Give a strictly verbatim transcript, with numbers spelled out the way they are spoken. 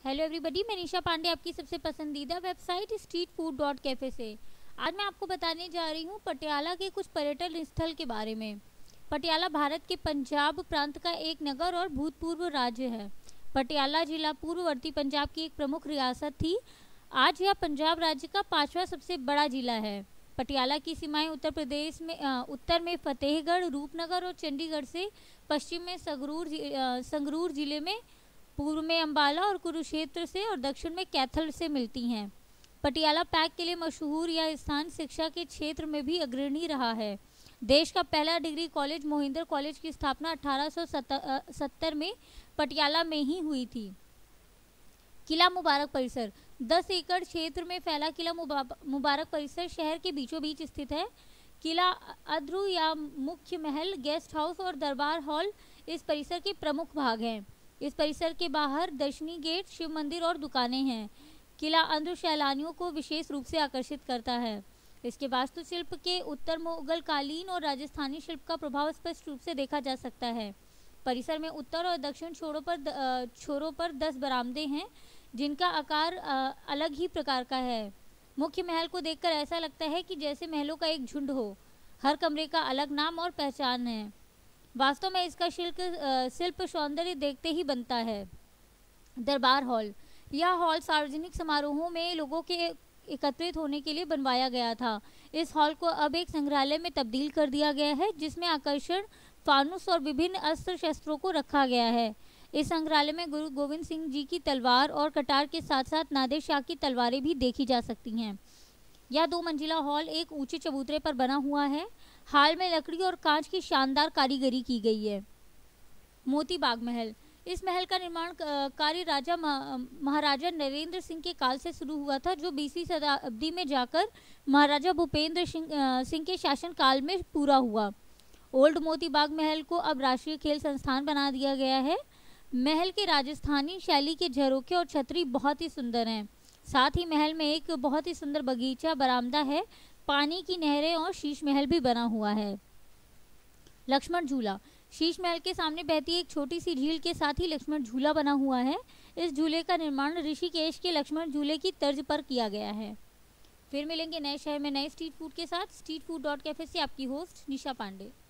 Hello everybody, मैं निशा पांडे आपकी सबसे पसंदीदा website street food dot cafe से। आज मैं आपको बताने जा रही हूँ पटियाला के कुछ पर्यटन स्थल के बारे में। पटियाला भारत के पंजाब प्रांत का एक नगर और भूतपूर्व राज्य है। पटियाला जिला पूर्ववर्ती पंजाब की एक प्रमुख रियासत थी। आज यह पंजाब राज्य का पांचवा सबसे बड़ा जिला है। पटियाला की सीमाएं उत्तर प्रदेश में आ, उत्तर में फतेहगढ़, रूपनगर और चंडीगढ़ से, पश्चिम में संगरूर संगरूर जिले में, पूर्व में अंबाला और कुरुक्षेत्र से और दक्षिण में कैथल से मिलती हैं। पटियाला पैक के लिए मशहूर यह स्थान शिक्षा के क्षेत्र में भी अग्रणी रहा है। देश का पहला डिग्री कॉलेज मोहिंदर कॉलेज की स्थापना अठारह सौ सत्तर में पटियाला में ही हुई थी। किला मुबारक परिसर दस एकड़ क्षेत्र में फैला किला मुबारक परिसर शहर के बीचों बीच स्थित है। किला अद्रु या मुख्य महल, गेस्ट हाउस और दरबार हॉल इस परिसर के प्रमुख भाग हैं। इस परिसर के बाहर दर्शनी गेट, शिव मंदिर और दुकानें हैं। किला अद्रु सैलानियों को विशेष रूप से आकर्षित करता है। इसके वास्तुशिल्प के उत्तर मुगल कालीन और राजस्थानी शिल्प का प्रभाव स्पष्ट रूप से देखा जा सकता है। परिसर में उत्तर और दक्षिण छोरों पर छोरों पर दस बरामदे हैं, जिनका आकार अलग ही प्रकार का है। मुख्य महल को देखकर ऐसा लगता है कि जैसे महलों का एक झुंड हो। हर कमरे का अलग नाम और पहचान है। वास्तव में इसका शिल्प शिल्प सौंदर्य देखते ही बनता है। दरबार हॉल यह हॉल सार्वजनिक समारोहों में लोगों के एकत्रित होने के लिए बनवाया गया था। इस हॉल को अब एक संग्रहालय में तब्दील कर दिया गया है, जिसमें आकर्षण फानुस और विभिन्न अस्त्र शस्त्रों को रखा गया है। इस संग्रहालय में गुरु गोविंद सिंह जी की तलवार और कटार के साथ साथ नादिर शाह की तलवारें भी देखी जा सकती हैं। यह दो मंजिला हॉल एक ऊंचे चबूतरे पर बना हुआ है। हाल में लकड़ी और कांच की शानदार कारीगरी की गई है। मोती बाग महल इस महल का निर्माण कार्य राजा महाराजा नरेंद्र सिंह के काल से शुरू हुआ था, जो बीसवीं शताब्दी में जाकर महाराजा भूपेंद्र सिंह के शासन काल में पूरा हुआ। ओल्ड मोती बाग महल को अब राष्ट्रीय खेल संस्थान बना दिया गया है। महल के राजस्थानी शैली के झरोखे और छतरी बहुत ही सुंदर हैं। साथ ही महल में एक बहुत ही सुंदर बगीचा, बरामदा है, पानी की नहरें और शीश महल भी बना हुआ है। लक्ष्मण झूला शीश महल के सामने बहती एक छोटी सी झील के साथ ही लक्ष्मण झूला बना हुआ है। इस झूले का निर्माण ऋषिकेश के लक्ष्मण झूले की तर्ज पर किया गया है। फिर मिलेंगे नए शहर में नए स्ट्रीट फूड के साथ। स्ट्रीट फूड डॉट कैफे से आपकी होस्ट निशा पांडे।